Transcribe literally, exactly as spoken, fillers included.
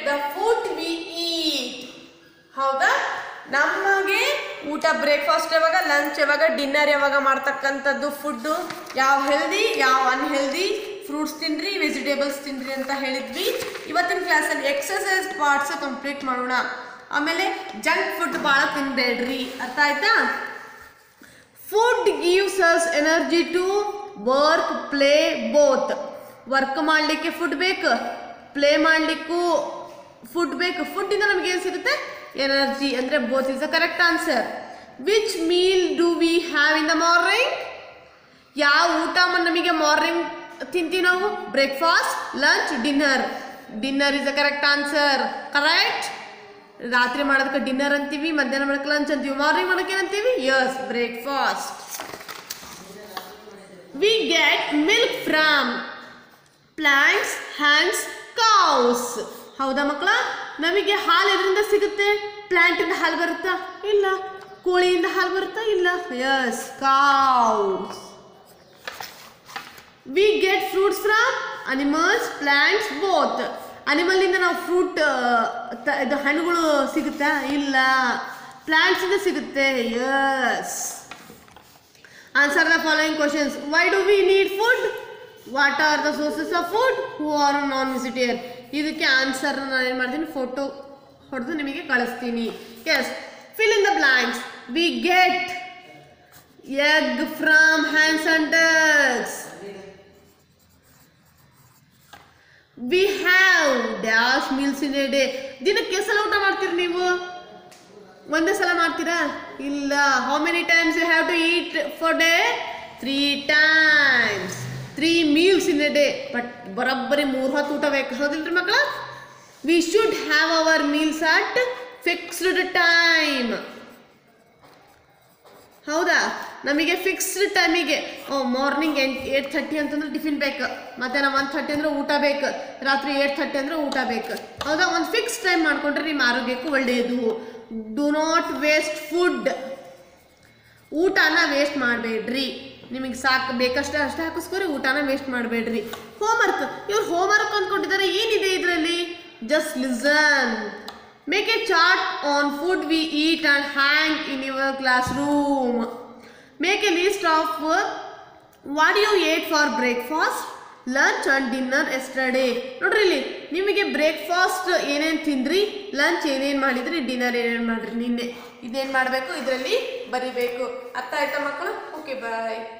The food we ಈಟ್. ಹೌದಾ? ನಮಗೆ ಊಟ ಬ್ರೇಕ್ಫಾಸ್ಟ್ ಯಾವಾಗ, ಲಂಚ್ ಯಾವಾಗ, ಡಿನ್ನರ್ ಯಾವಾಗ ಮಾಡ್ತಕ್ಕಂಥದ್ದು ಫುಡ್ಡು ಯಾವ ಹೆಲ್ದಿ ಯಾವ ಅನ್ಹೆಲ್ದಿ, ಫ್ರೂಟ್ಸ್ ತಿನ್ನಿರಿ, ವೆಜಿಟೇಬಲ್ಸ್ ತಿನ್ನಿರಿ ಅಂತ ಹೇಳಿದ್ವಿ. ಇವತ್ತಿನ ಕ್ಲಾಸಲ್ಲಿ ಎಕ್ಸಸೈಸ್ ಪಾರ್ಟ್ಸ್ ಕಂಪ್ಲೀಟ್ ಮಾಡೋಣ. ಆಮೇಲೆ ಜಂಕ್ ಫುಡ್ ಭಾಳ ತಿನ್ಬೇಡ್ರಿ, ಅರ್ಥ ಆಯ್ತಾ? Food gives us energy to work, play, both. Work ಮಾಡಲಿಕ್ಕೆ ಫುಡ್ ಬೇಕು, ಪ್ಲೇ ಮಾಡಲಿಕ್ಕೂ ಫುಡ್ ಬೇಕು. ಫುಡ್ಡಿಂದ ನಮಗೆ ಏನು ಸಿಗುತ್ತೆ? ಎನರ್ಜಿ. ಅಂದರೆ both is the correct answer. Which meal do we have in the morning? ಯಾವ ಊಟ ನಮಗೆ ಮಾರ್ನಿಂಗ್ ತಿಂತೀವಿ ನಾವು? Breakfast, lunch, dinner. Dinner is the correct answer. Correct. ರಾತ್ರಿ ಮಾಡೋದಕ್ಕೆ ಡಿನ್ನರ್ ಅಂತೀವಿ, ಮಧ್ಯಾಹ್ನ ಮಾಡೋಕ್ಕೆ ಲಂಚ್ ಅಂತೀವಿ, ಮಾರ್ನಿಂಗ್ ಮಾಡೋಕ್ಕೆ ಏನಂತೀವಿ? Yes, breakfast. We get milk from plants, hens, cows. ಹೌದಾ ಮಕ್ಕಳ? ನಮಗೆ ಹಾಲು ಎದರಿಂದ ಸಿಗುತ್ತೆ? ಪ್ಲಾಂಟಿಂದ ಹಾಲು ಬರುತ್ತಾ? ಇಲ್ಲ. ಕೋಳಿಯಿಂದ ಹಾಲು ಬರುತ್ತಾ? ಇಲ್ಲ. Yes, cows. We get fruits from animals, plants, both. ಅನಿಮಲಿಂದ ನಾವು ಫ್ರೂಟ್ ಇದು ಹಣ್ಣುಗಳು ಸಿಗುತ್ತಾ? ಇಲ್ಲ. ಪ್ಲಾಂಟ್ಸ್ ಇಂದ ಸಿಗುತ್ತೆ. Yes. Answer the following questions. Why do we need food? What are the sources of food? Who are non vegetarian? ಇದಕ್ಕೆ answer ನಾನು ಏನು ಮಾಡ್ತೀನಿ, ಫೋಟೋ ಹೊಡೆದು ನಿಮಗೆ ಕಳಿಸ್ತೀನಿ. Yes, fill in the blanks. We get egg from hens and ducks. We have dash meals in a day. ದಿನಕ್ಕೆ ಎಷ್ಟು ಸಲ ಊಟ ಮಾಡ್ತೀರಿ ನೀವು? ಒಂದೇ ಸಲ ಮಾಡ್ತೀರಾ? ಇಲ್ಲ. How many times you have to eat for day? Three times. Three meals in a day. But ಬರೋಬ್ಬರಿ ಮೂರು ಹೊತ್ತು ಊಟ ಬೇಕು, ಹೌದಿಲ್ರಿ ಮಕ್ಕಳ? We should have our meals at fixed time. ಹೌದಾ? ನಮಗೆ ಫಿಕ್ಸ್ಡ್ ಟೈಮಿಗೆ ಮಾರ್ನಿಂಗ್ ಎಂಟ್ ಏಟ್ ಥರ್ಟಿ ಅಂತಂದ್ರೆ ಟಿಫಿನ್ ಬೇಕು, ಮಧ್ಯಾಹ್ನ ಒನ್ ಥರ್ಟಿ ಅಂದ್ರೆ ಊಟ ಬೇಕು, ರಾತ್ರಿ ಏಟ್ ಥರ್ಟಿ ಅಂದ್ರೆ ಊಟ ಬೇಕು. ಹೌದಾ? ಒಂದು ಫಿಕ್ಸ್ ಟೈಮ್ ಮಾಡ್ಕೊಂಡ್ರೆ ನಿಮ್ಮ ಆರೋಗ್ಯಕ್ಕೂ ಒಳ್ಳೆಯದು. Do not waste food. ಊಟನ ವೇಸ್ಟ್ ಮಾಡಬೇಡ್ರಿ. ನಿಮಗೆ ಸಾಕು ಬೇಕಷ್ಟೇ ಅಷ್ಟೇ ಹಾಕಿಸ್ಕೊರಿ, ಊಟನ ವೇಸ್ಟ್ ಮಾಡಬೇಡ್ರಿ. ಹೋಮ್ವರ್ಕ್. ಇವ್ರು ಹೋಮ್ವರ್ಕ್ ಅಂದ್ಕೊಂಡಿದ್ದಾರೆ. ಏನಿದೆ ಇದರಲ್ಲಿ? Just listen. Make a chart on food we eat and hang in your classroom. Make a list of what you ate for breakfast, lunch and dinner yesterday. ನೋಡ್ರಿ ಇಲ್ಲಿ ನಿಮಗೆ breakfast ಏನೇನು ತಿಂದ್ರಿ, lunch ಏನೇನು ಮಾಡಿದ್ರಿ, ಡಿನ್ನರ್ ಏನೇನು ಮಾಡಿದ್ರಿ ನಿನ್ನೆ. ಇದೇನು ಮಾಡಬೇಕು? ಇದರಲ್ಲಿ ಬರಿಬೇಕು. ಅರ್ಥ ಆಯ್ತಾ ಮಕ್ಕಳು? ಓಕೆ, ಬಾಯ್.